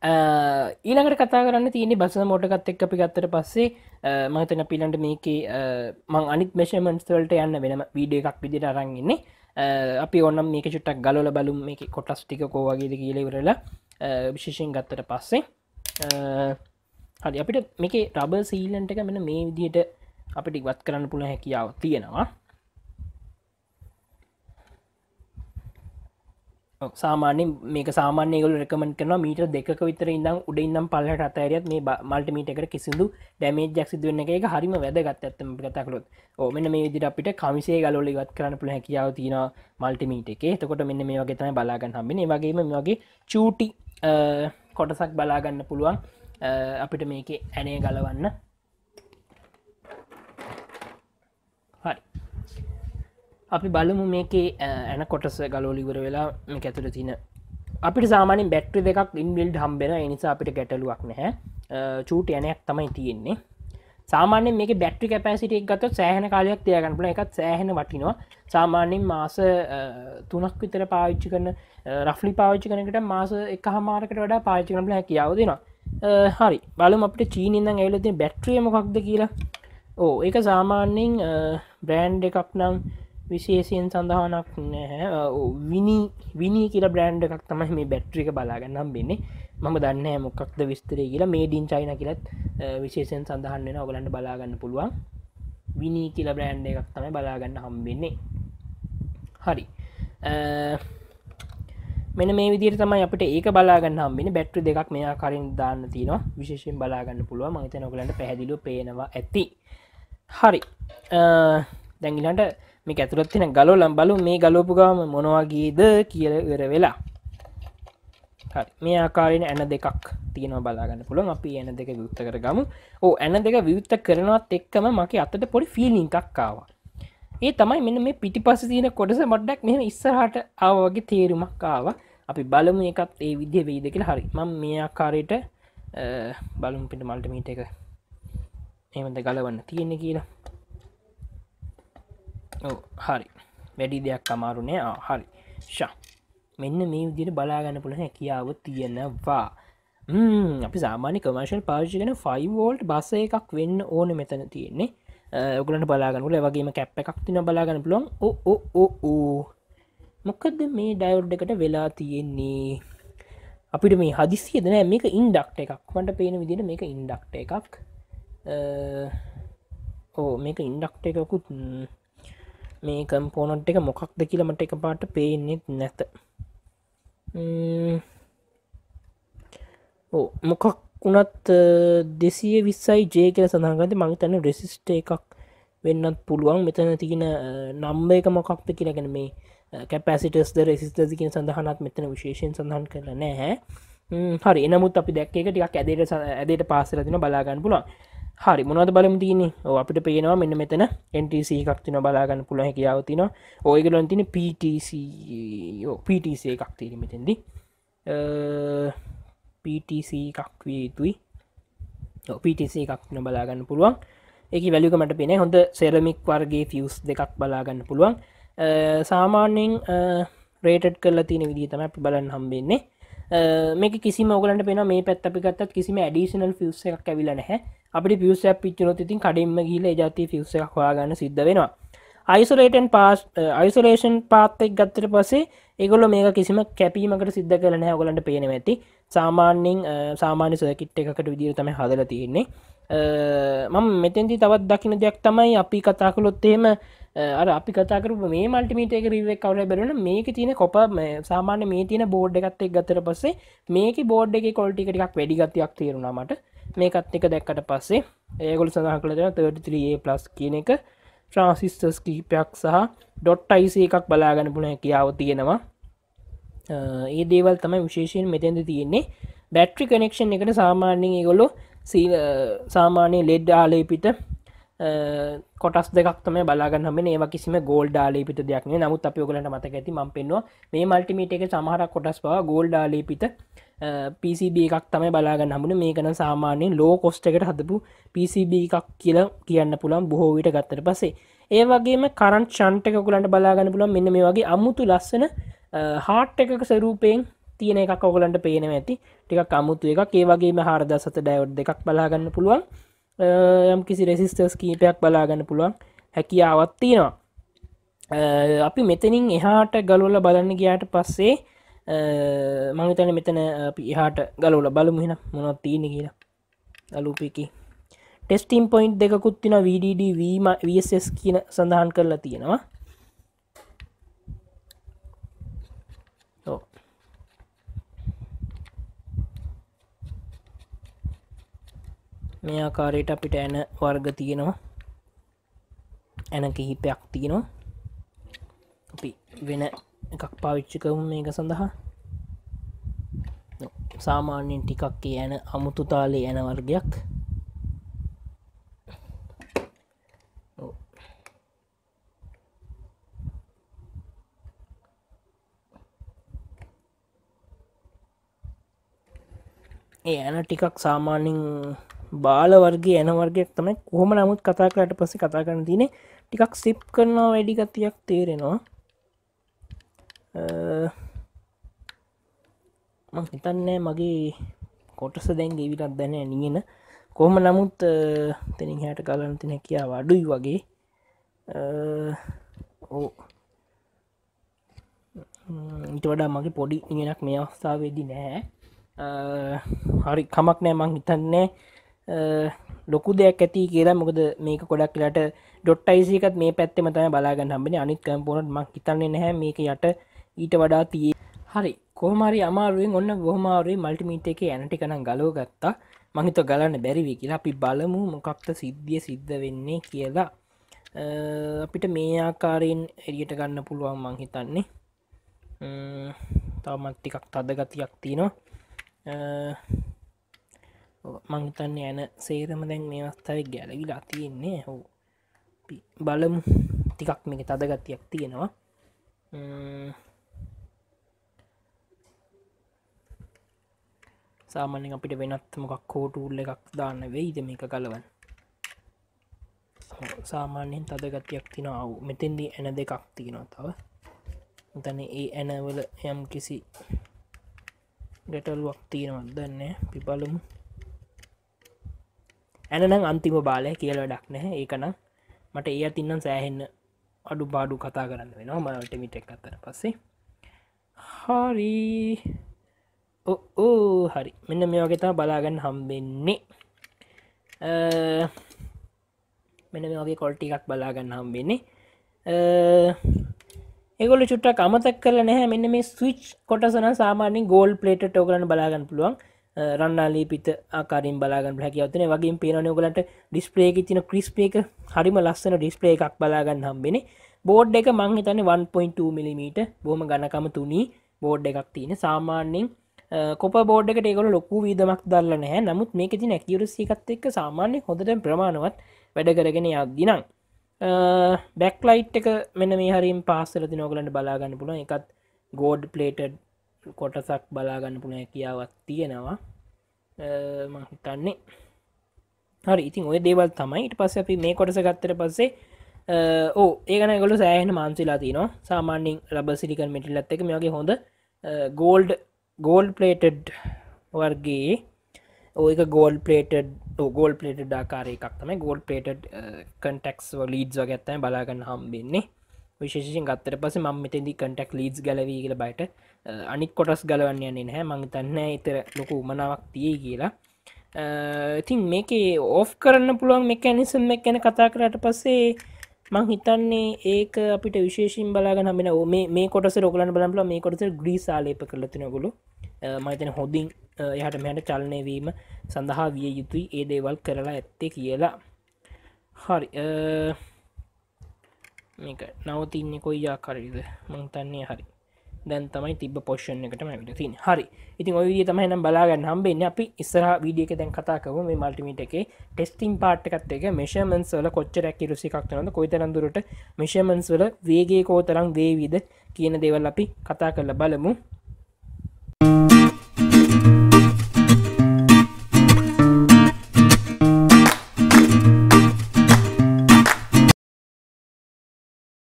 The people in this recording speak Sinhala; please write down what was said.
ඊළඟට කතා කරන්න තියන්නේ බස මෝටකත් එක් අපි ගත්තට පස්සේ මතන පිලන්ට මේක මං අනිත් මේෂමන්ස්වලට යන්න වෙනම වීඩිය එකක් විදිට අරන්ගන්නේ අපි ඔන්නම් මේක චුට්ටක් ගලොල බලුම් මේ කොටස් ටික කෝවගේද කියලවරලා විශේෂයෙන් ගත්තට පස්සේ හරි අපිට මේක රබ සීලන්ට එක මෙන මේ විදියට අපිට ඉවත් කරන්න පුළ හැකියාව තියෙනවා සාමාන්‍ය මේක සාමාන්‍යගල රකමට කරන මීට දෙක විතර ඉදම් උඩ ඉන්නම් පල්ලට අතඇරියත් මේ මල්ටිමීට එකට කිසිදු ඩැමේ ජක්සිද වන්න එක හරිම වැදගත් ඇත්තම කතකලොත් ඕමන මේ විදිට අපිට කමිසේ ගලොල ඉවත් කරන්න පුළ හැකියාව තියෙන මල්ටිමීට එක තකොට මෙන්න මේ වගේ තම බලාගන්න හම්බෙන වගේම වගේ චූටි කොටසක් බලාගන්න පුළුවන් අපිට මේක ඇනේ ගලවන්න හරි අපි බලමු මේක ඇන කොටස ගලෝලිවර වෙලා මේ ඇතුළ තින අපිට සාමානින් බැට්‍රි දෙකක් ඉන්බිල්ඩ් හම්බෙන නිසා අපිට ගැටලුවක් නැහැ චූට යනයක් තමයි තියෙන්නේ සාමාන්‍ය මේක බැට්‍රි කැපසිටියක් ගත සෑහන කාලයක් තියගන්නපල එකත් සෑහෙන වටිනවා සාමාන්‍යෙන් මාස 3ක් විතර පාවිච්චි කරන රෆ්ලි පාවිච්චි කනකට මාස එක හමාරකට වඩා පාච්චි කරනල හැකියාව දෙනවා හරි බලම අපට චීනින්දන් ඇවලති බැට්‍රිය මොකක්ද කියලා ඕ ඒක සාමාන්‍යෙන් බ්‍රෑන්් එකක් නම් විශේෂයෙන් සඳහනක් නැහැ විනී කියල බ්‍රන්ඩ් එකක් තමයි මේ බැට්‍රික බලාගන්නම් වෙන්නේ මම දන්න මොක්ද විස්තරේ කියලා මේඩින් චයින කියලත් විශේෂයෙන් සඳහන් වෙන ඔගලන්ට බලාගන්න පුළුවන් විනී කියල බ්‍රන්ඩ් එකක් තමයි බලාගන්න හම්බෙන්නේ හරි මෙන මේ විදිර තමයි අපට ඒක බලාගන්න හම්බෙන බැට්‍රි දෙකක් මෙයා කරින් දාන්න තියනවා විශේෂයෙන් බලාගන්න පුළුව මහිත නොකලට පැහැදිලු පේනවා ඇති හරි දැඟිලට මේ ඇතුරත්තින ගලොලම් බලු මේ ගලෝපුගාම මොනවාගේද කියර වෙලා මේ ආකාරයෙන් ඇන දෙකක් තියෙන බලාගන්න පුළුවන් අපි ඇන දෙක විුත්ත කර ගමු ඕ ඇන දෙක විවුත්ත කරනවත් එක්කම මගේ අතට පොඩි ෆිලිං එකක්කාව ඒ තමයි මෙන්න මේ පිටි පස තියෙන කොටස මඩ්ඩක් මෙම ඉස්සරහට ආවගේ තේරුමක් ආව අපි බලමු එකත් ඒ විදිහ වෙයිද කියලා හරි මම මේ ආකාරයට බලමු පිට මල්ටිමීට එක එහෙමද ගලවන්න තියෙන්නේ කියලා හරි වැඩි දෙයක් අමාරුනෑ හරි ශා මෙන්න මේ විදිට බලාගන්න පුළ හැකියාව තියෙනවා අපි සාමාන්‍ය කමර්ශල් පාර්ශිකන 5වෝල්ට් බස එකක් වෙන්න ඕන මෙතන තියෙන්නේ ඔගලට බලාගනුල වගේම කැප් එකක් තින බලාගන්න පුළොන් ඕ මොකද මේ ඩයෝඩ් එකට වෙලා තියෙන්නේ අපිට මේ හදිසියද නෑ මේක ඉන්ඩක්ට එකක් මට පේන විදිට මේක ඉන්ඩක්ට එකක් ඕ මේක ඉන්ඩක්ට එකකුත් මේ කම්පෝනට් එක මොකක්ද කියලමට එක පාට පේනෙත් නැත මොකක් වනත් 220යි ජේ කියල සඳහගත මංතන්න රෙසිස්ට එකක් වෙන්නත් පුළුවන් මෙතන තිගෙන නම්බ එක මොකක්ද කියලගෙන මේ කැපසිටස්ද රෙසිස්ටසිකින් සඳහනත් මෙතන විශේෂයෙන් සඳහන් කරන නැහැ හරි එනමුත් අපි දැක්ක එක ටික් ඇදට පාසලතින බලාගන්න පුළුවන් හරි මොනවද බලමු තියන්නේ අපිට පේනවා මෙන්න මෙතන NTC එකක් තින බලාගන්න පුළුවන් හැකියාව තිනවා ඔයගලන් තින PTC එකක් තියෙන මෙතෙන්දි PTC එකක් විය යුතුයි PTC එකක් තින බලාගන්න පුළුවන් ඒක වැලිකමට පෙන හොඳ සෙරමික් වර්ගේ ෆියස් දෙකක් බලාගන්න පුළුවන් සාමාන්‍යෙන් රේටඩ් කරලා තියෙන විදිහ තමයි අපි බලන්න හම්බෙන්නේ මේක කිසි මෝගලන්ට පෙන මේ පැත් අපි ගත්තත් කිසිම ඇඩිෂනල් ෆියස් එකක් ඇවිල නැහැ අපි පියස පිච්චනොත් ඉතින් කඩෙන්ම ගීල ජාති ෆියස එකක් හොයාගන්න සිද්ධ වෙනවා අයිසොලේටන් පාස් අයිසොලේෂන් පාත්තෙක් ගත්තර පසේ ඒගොල මේක කිසිම කැපීමකට සිද්ධ කරන ඔගලන්ට පේන ඇති සාමාන්‍යෙන් සාමාන්‍ය සොයකිට් එකකට විදිර තම හදල තියෙන්නේ මම මෙතැන්ති තවත් දකින දෙයක් තමයි අපි කතා කළොත්තේම අර අපි කතාකරු මේ මල්ටිමීට එක රිවක් කවර බැරන මේක තියන කොප සාමාන්‍ය මේ තියන බෝඩ් එකත් එක් ගතර පස්සේ මේක බෝඩ් එක කොල්ටිකටක් වැඩිගතයක් තේරුණාමට මේකත් එක දැක්කට පස්සේ ඒගොල සඳහ කළ 33A+ කියන එක ට්‍රන්සිස්ටර්ස් කීපයක් සහ ඩොට් අයිස එකක් බලාගන්න පුළ හැකියාව තියෙනවා ඒ දේවල් තමයි විශේෂයෙන් මෙතැද තියෙන්නේ බැට්‍රි කනෙක්ෂන් එකට සාමාන්‍යෙන් ගොලො සාමානය ලෙඩ් ආලේපිට කොටස් දෙක්තම බලාගන්න ඒවා කිසිම ගෝල් ඩාලේපිට දෙයක් නමුත් අප යෝගලට මතක ඇති ම පෙන්වා මේ මල්ටිමීට එක සමහර කොටස් පවා ගෝල් ඩාලේපිට PCB එකක් තමයි බලාගන්න හමුණ මේකන සාමාන්‍යයෙන් ලෝ කොස්ට එකට හදපු PCB එකක් කියලා කියන්න පුළන් බොහෝ විට ගත්තට පසේ ඒ වගේම කරන් ශන්ට එකකුලන්ට බලාගන්න පුළන් මෙන්න මේ වගේ අමුතු ලස්සන හාට් එකක සරූපයෙන් තියෙන එකක් ඔයගලන්ට පේනවා ඇති ටිකක් අමුතු එකක් ඒ වගේම 4007 ඩයෝඩ් දෙකක් බලා ගන්න පුළුවන් යම් කිසි රෙසිස්ටර්ස් කීපයක් බලා ගන්න පුළුවන් හැකියාවක් තියෙනවා අපි මෙතනින් එහාට ගලවලා බලන්න ගියාට පස්සේ මම හිතන්නේ මෙතන අපි එහාට ගලවලා බලමු එහෙනම් මොනවද තියෙන්නේ කියලා අලුපිකේ ටෙස්ටිං පොයින්ට් දෙකකුත් තියෙනවා VDD VSS කියන සඳහන් කරලා තියෙනවා මේ ආකාරයට අපිට ඇන වර්ග තියෙනවා ඇන කිහිපයක් තියෙනවා අපි වෙන එකක් පාවිච්චි කරමු මේක සඳහා සාමාන්‍යයෙන් ටිකක් ඒ ඇන අමුතු තාලේ ඇන වර්ගයක් ඒ ඇන ටිකක් සාමාන්‍යයෙන් බාල වර්ගේ ඇන වර්ගයක් තමයි කොහොම නමුත් කතා කරලා පස්සේ කතා කරන්න තියෙන්නේ ටිකක් ස්ලිප් කරනවා වැඩි ගතියක් තේරෙනවා මම හිතන්නේ මගේ කොටස දැන් ගෙවිලක් දැන නියන කොහොම නමුත් තනින් හැට ගලන්න තියෙන කියාව අඩුයි වගේ ඕ ඊට වඩා මගේ පොඩි නියනක් මේ අවස්ථාවේදී නෑ හරි කමක් නෑ මං හිතන්නේ ලොකු දෙයක් ඇති කියලා මොකද මේක ගොඩක් වෙලාට .ic එකත් මේ පැත්තෙම තමයි බලාගන්න හම්බෙන්නේ අනිත් කම්පෝනන්ට් මං හිතන්නේ නැහැ මේක යට ඊට වඩා තියෙයි හරි කොහොම හරි අමාරුවෙන් ඔන්න කොහොම හරි මල්ටිමීටර් එකේ ඇන ටික නම් ගලව ගත්තා මං හිතුවා ගලන්න බැරි වෙයි කියලා අපි බලමු මොකක්ද සිද්ධ වෙන්නේ කියලා අපිට මේ ආකාරයෙන් එළියට ගන්න පුළුවන් මං හිතන්නේ තවමත් ටිකක් තද ගතියක් තියෙනවා මං හිතන්නේ ඇන සේරම දැන් මේ අවස්ථාවේ ගැලවිලා තියෙන්නේ ඔව් බලමු ටිකක් මේක තද ගතියක් තියෙනවා සාමාන්‍යයෙන් අපිට වෙනත් මොකක් හෝ ටූල් එකක් දාන්න වෙයිද මේක ගලවන්න සාමාන්‍යයෙන් තද ගතියක් තියෙනවා ඔව් මෙතෙන්දී ඇන දෙකක් තියෙනවා තව හිතන්නේ ඒ ඇනවල යම් කිසි ගැටලුවක් තියෙනවද දන්නේ අපි බලමු ඇන නම් අන්තිම බාලය කියලා වැඩක් නැහැ ඒක නම් මට ඒ අතින්නම් සෑහෙන්න අඩු පාඩු කතා කරන්න වෙනවා මල්ටිමීටර් එක අතර පස්සේ හරි ඕ හරි මෙන්න මේ වගේ තමයි බලාගන්න හම්බෙන්නේ මෙන්න මේ වගේ කොල් ටිකක් බලාගන්න හම්බෙන්නේ ඒගොල්ලෝ චුට්ටක් අමතක කරලා නැහැ මෙන්න මේ ස්විච් කොටස නම් සාමාන්‍යයෙන් ගෝල්ඩ් ප්ලේටඩ් ඔයගලන්ට බලාගන්න පුළුවන් රන්නාලීපිත ආකාරයෙන් බලාගන්න හැකියාව තියෙන වගේම පේනවනේ ඔයගලන්ට ඩිස්ප්ලේ එකේ තියෙන ක්‍රිස්ප් එක හරිම ලස්සන ඩිස්ප්ලේ එකක් බලාගන්න හම්බෙන්නේ බෝඩ් එක මං හිතන්නේ 1.2 mm බොහොම ඝනකම තුනී බෝඩ් එකක් තියෙන සාමාන්‍යයෙන් කොප බෝඩ් එකට ඒගොල්ලෝ ලොකු වීදමක් දාලා නැහැ නමුත් මේකේ තියෙන ඇකියුරසි එකත් එක්ක සාමාන්‍යයෙන් හොඳට ප්‍රමාණවත් වැඩ කරගෙන යද්දී නම් බැක්ලයිට් එක මෙන්න මේ හරියෙන් පාස් වෙලා තින ඔයගලන්ට බලා ගන්න පුළුවන් ඒකත් ගෝල්ඩ් ප්ලේටඩ් කොටසක් බලා ගන්න පුළුවන් හැකියාවක් තියෙනවා මම හිතන්නේ හරි ඉතින් ඔය දේවල් තමයි ඊට පස්සේ අපි මේ කොටස ගත්තට පස්සේ ඕ ඒක නම් ඒගොල්ලෝ සෑහෙන මාන්සිලා තිනවා සාමාන්‍යයෙන් රබර් සිලිකන් මෙටීරියල් එකත් එක්ක මේ වගේ හොඳ ගෝල්ඩ් ප්ලේටඩ් වර්ගයේ ඕක ගෝල් ප්ලේටඩ් ආකාර එකක් තමයි ගෝල් ප්ලේටඩ් කන්ටෙක්ස් ලීඩ්ස් වගේ තමයි බලාගන්න හම්බෙන්නේ විශේෂයෙන් ගත්තට පස්සේ මම මෙතෙන්දී කන්ටැක්ට් ලීඩ්ස් ගැලවී කියලා බයට අනිත් කොටස් ගලවන්න යන්නේ නැහැ මම හිතන්නේ ඊතර ලොකු උමනාවක් තියෙයි කියලා ඉතින් මේකේ ඔෆ් කරන්න පුළුවන් මෙකැනිසම් එක ගැන කතා කරාට පස්සේ මං හිතන්නේ ඒක අපිට විශේෂයෙන් බලාගන්න හම්බෙන මේ කොටසේ ඔයගලන්ට බලන්න පුළුවන් මේ කොටසේ ග්‍රීස් ආලේප කරලා තියෙන ඔයගොල්ලෝ මම හිතන්නේ හොඳින් එහාට මෙහාට චලනය වීම සඳහා විය යුතුයි ඒ දේවල් කරලා ඇත්තේ කියලා හරි මේක නවතින්නේ කොයි ආකාරයේද මං හිතන්නේ හරි දැන් තමයි තිබ්බ පොසිෂන් එකටම ඇවිල්ලා තියෙන්නේ හරි ඉතින් ওই විදිය තමයි නම් බලා ගන්න හම්බෙන්නේ අපි ඉස්සරහා වීඩියෝ එකේ දැන් කතා කරමු මේ මල්ටිමීටර් එකේ ටෙස්ටිං පාර්ට් එකත් එක්ක මෙෂර්මන්ට්ස් වල කොච්චර ඇකියුරසි එකක් තියෙනවද කොයිතරම් දුරට මෙෂර්මන්ට්ස් වල වේගය කොතරම් වේවිද කියන දේවල් අපි කතා කරලා බලමු